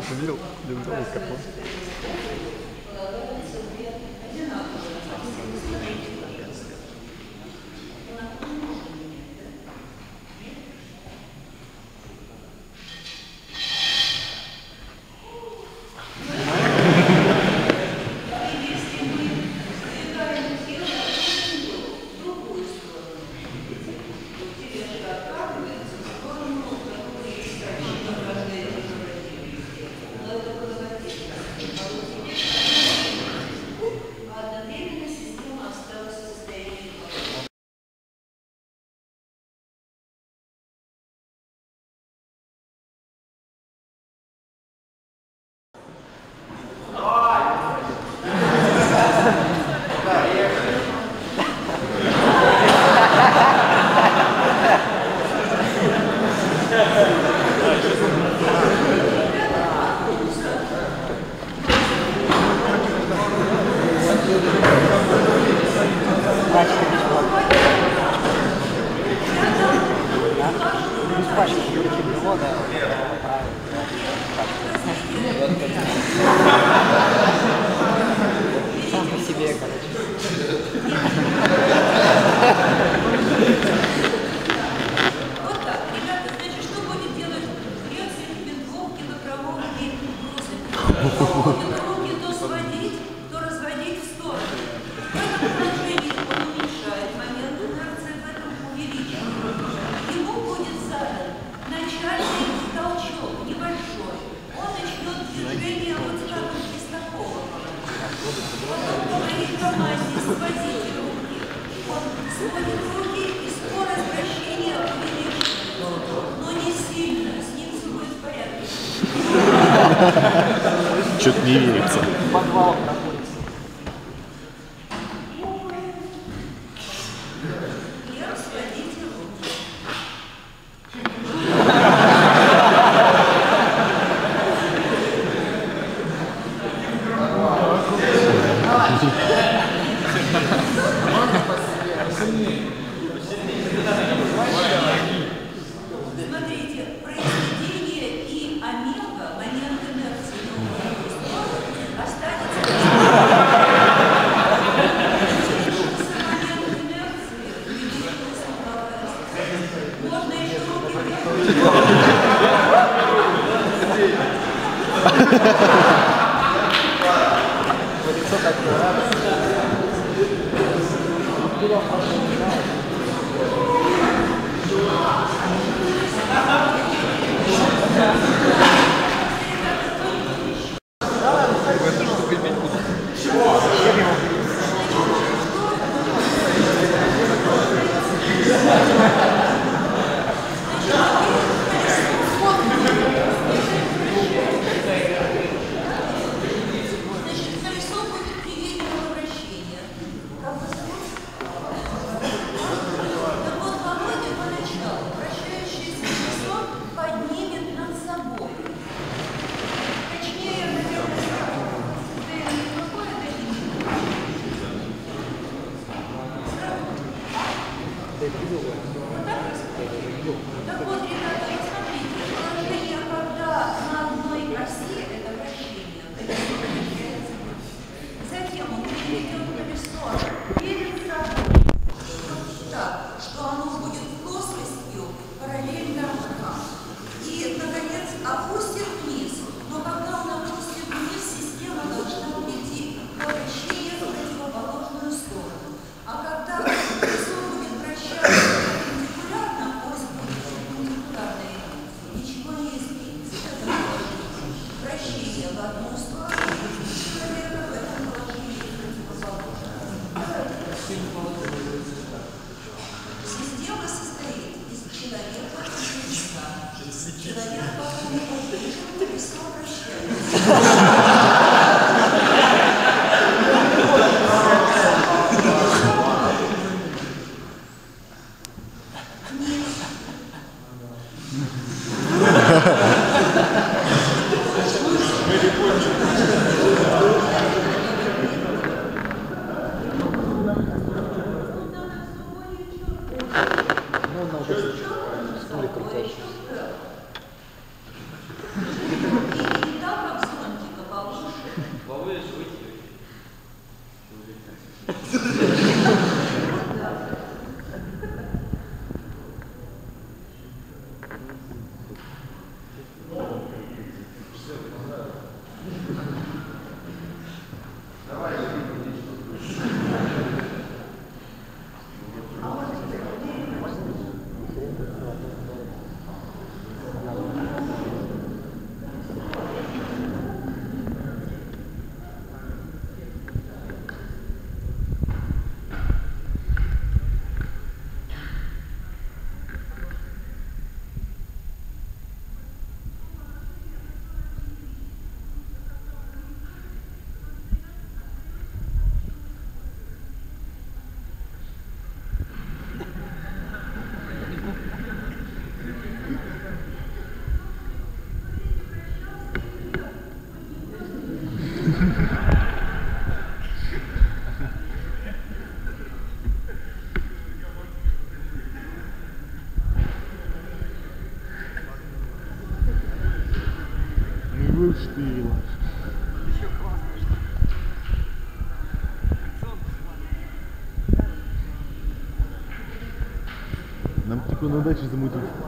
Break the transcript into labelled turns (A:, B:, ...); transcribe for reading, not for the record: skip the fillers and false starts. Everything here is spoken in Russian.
A: Видел? Линзовый картон.
B: Сам по себе, короче.
C: Вот так, ребята, значит, что будет делать рельсы, винтовки, мотровозки, грузы? Руки то сводить, то разводить в сторону. В этом положении он уменьшает момент инерции, в этом увеличивает. Ему будет задан начальный толчок, небольшой. Он начнет движение вот скажем, из такого положения. Потом по моей команде сводите руки. Он сводит руки, и скорость вращения увеличивается. Но не сильно, с ним все будет в порядке.
A: Что-то не верится.
B: Подвал находится.
C: Лев, сводите руки. Смотрите, произведение и омега, момент инерции на угловую сторону, останется момент инерции, увеличивается угловая скорость. Можно еще руки
B: Лицо как-то радостно.
C: Значит, колесо будет переднего вращения. Как бы так вот, Володя поначалу вращающееся колесо поднимет над собой. Точнее, наверное, ты какое дадите? Вот так рассказать? Так вот, ребята, посмотрите, положение, когда на одной оси это вращение, колесо вращается. Затем он переведет колесо перед собой. Вот так, что оно будет плоскостью параллельно рукам. И, наконец, опустит вниз. Но когда он опустит вниз, система должна уйти по вращению в противоположную сторону. А когда колесо будет вращаться перпендикулярно, ось будет перпендикулярной инерции, ничего не изменится. Это положение. Вращение в одну сторону, человека в этом положении противоположно. Система состоит из человека и колеса. Человек пока не подвижен, колесо вращается.
B: Ну, надо стуле крутящий.
C: И там
A: Не выштырила.
B: Еще классно, что
A: Нам типа на даче замутить.